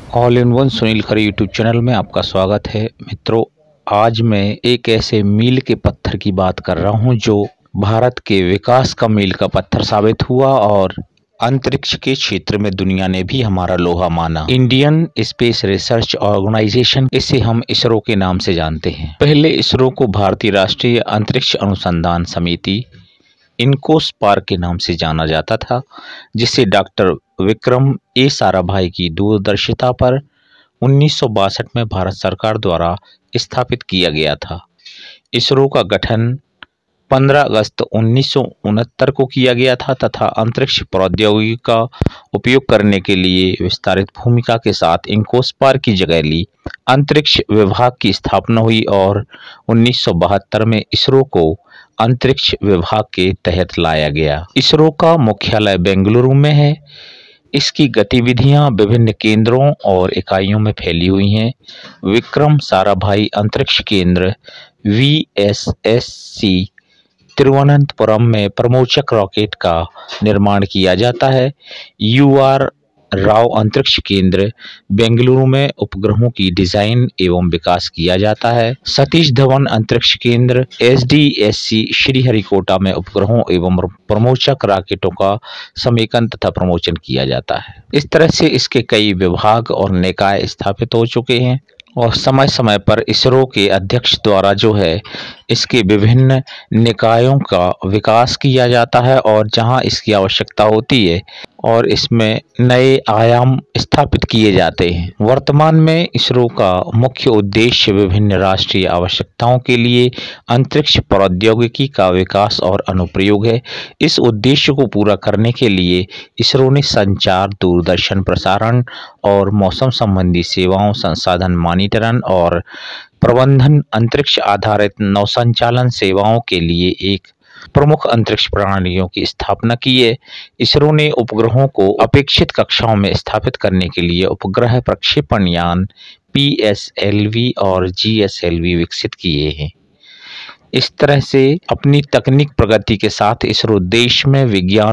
All in one Sunil Khare YouTube channel में आपका स्वागत है। मित्रों, आज मैं एक ऐसे मील के पत्थर की बात कर रहा हूं जो भारत के विकास का मील का पत्थर साबित हुआ और अंतरिक्ष के क्षेत्र में दुनिया ने भी हमारा लोहा माना। इंडियन स्पेस रिसर्च ऑर्गेनाइजेशन, इसे हम इसरो के नाम से जानते हैं। पहले इसरो को भारतीय राष्ट्रीय अंतरिक्ष अनुसंधान समिति इनकोस्पार्क के नाम से जाना जाता था, जिसे डॉक्टर विक्रम साराभाई की दूरदर्शिता पर 1962 में भारत सरकार द्वारा स्थापित किया गया था। इसरो का गठन 15 अगस्त 1969 को किया गया था तथा अंतरिक्ष प्रौद्योगिकी का उपयोग करने के लिए विस्तारित भूमिका के साथ इनकोस्पार्क की जगह ली। अंतरिक्ष विभाग की स्थापना हुई और 1972 में इसरो को अंतरिक्ष विभाग के तहत लाया गया। इसरो का मुख्यालय बेंगलुरु में है। इसकी गतिविधियां विभिन्न केंद्रों और इकाइयों में फैली हुई हैं। विक्रम साराभाई अंतरिक्ष केंद्र VSSC तिरुवनंतपुरम में परमोचक रॉकेट का निर्माण किया जाता है। UR राव अंतरिक्ष केंद्र बेंगलुरु में उपग्रहों की डिजाइन एवं विकास किया जाता है। सतीश धवन अंतरिक्ष केंद्र SDSC श्रीहरिकोटा में उपग्रहों एवं परमोचक रॉकेटों का समेकन तथा प्रमोचन किया जाता है। इस तरह से इसके कई विभाग और निकाय स्थापित हो चुके हैं और समय समय पर इसरो के अध्यक्ष द्वारा जो है इसके विभिन्न निकायों का विकास किया जाता है और जहां इसकी आवश्यकता होती है और इसमें नए आयाम स्थापित किए जाते हैं। वर्तमान में इसरो का मुख्य उद्देश्य विभिन्न राष्ट्रीय आवश्यकताओं के लिए अंतरिक्ष प्रौद्योगिकी का विकास और अनुप्रयोग है। इस उद्देश्य को पूरा करने के लिए इसरो ने संचार, दूरदर्शन प्रसारण और मौसम संबंधी सेवाओं, संसाधन मॉनिटरिंग और प्रबंधन, अंतरिक्ष आधारित नौसंचालन सेवाओं के लिए एक प्रमुख अंतरिक्ष प्रणालियों की स्थापना की है। इसरो ने उपग्रहों को अपेक्षित कक्षाओं में स्थापित करने के लिए उपग्रह प्रक्षेपण यान PSLV और GSLV विकसित किए हैं। इस तरह से अपनी तकनीक प्रगति के साथ इसरो देश में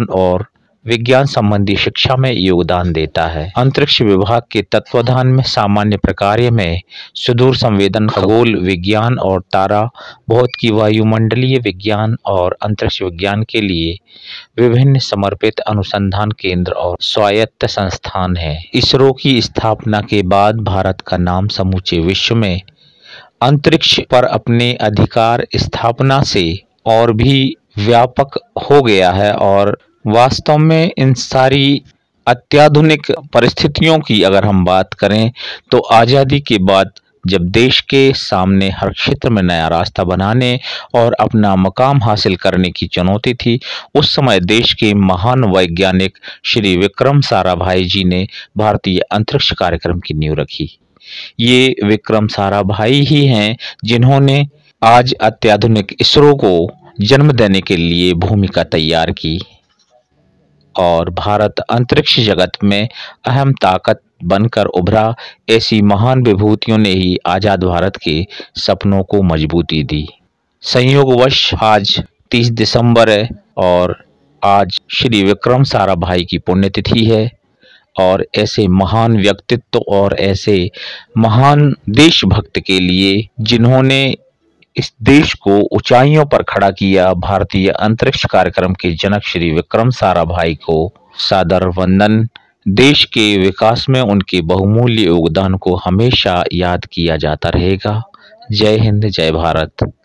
विज्ञान संबंधी शिक्षा में योगदान देता है। अंतरिक्ष विभाग के तत्वाधान में सामान्य प्रकार्य में सुदूर संवेदन, खगोल विज्ञान और तारा भौतिकी, वायुमंडलीय विज्ञान और अंतरिक्ष विज्ञान के लिए विभिन्न समर्पित अनुसंधान केंद्र और स्वायत्त संस्थान हैं। इसरो की स्थापना के बाद भारत का नाम समूचे विश्व में अंतरिक्ष पर अपने अधिकार स्थापना से और भी व्यापक हो गया है और वास्तव में इन सारी अत्याधुनिक परिस्थितियों की अगर हम बात करें तो आज़ादी के बाद जब देश के सामने हर क्षेत्र में नया रास्ता बनाने और अपना मकाम हासिल करने की चुनौती थी, उस समय देश के महान वैज्ञानिक श्री विक्रम साराभाई जी ने भारतीय अंतरिक्ष कार्यक्रम की नींव रखी। ये विक्रम साराभाई ही हैं जिन्होंने आज अत्याधुनिक इसरो को जन्म देने के लिए भूमिका तैयार की और भारत अंतरिक्ष जगत में अहम ताकत बनकर उभरा। ऐसी महान विभूतियों ने ही आजाद भारत के सपनों को मजबूती दी। संयोगवश आज 30 दिसंबर है और आज श्री विक्रम साराभाई की पुण्यतिथि है और ऐसे महान व्यक्तित्व और ऐसे महान देशभक्त के लिए जिन्होंने इस देश को ऊंचाइयों पर खड़ा किया, भारतीय अंतरिक्ष कार्यक्रम के जनक श्री विक्रम साराभाई को सादर वंदन। देश के विकास में उनके बहुमूल्य योगदान को हमेशा याद किया जाता रहेगा। जय हिंद, जय भारत।